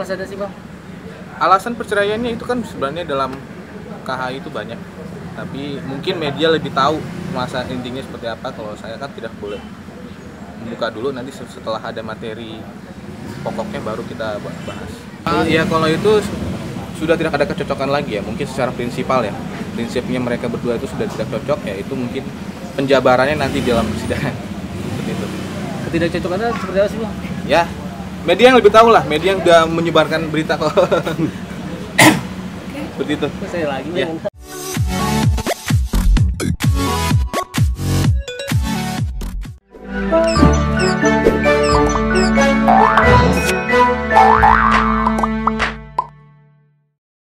alasannya sih Bang? Alasan perceraiannya itu kan sebenarnya dalam KHI itu banyak, tapi mungkin media lebih tahu masa intinya seperti apa. Kalau saya kan tidak boleh membuka dulu, nanti setelah ada materi pokoknya baru kita bahas. Ya kalau itu sudah tidak ada kecocokan lagi ya, mungkin secara prinsipal ya, prinsipnya mereka berdua itu sudah tidak cocok ya, itu mungkin penjabarannya nanti dalam persidangan seperti itu. Ketidakcocokannya seperti apa sih Bang? Ya, media yang lebih tahu lah, media yang udah menyebarkan berita kok. Seperti itu. Saya lagi Ya.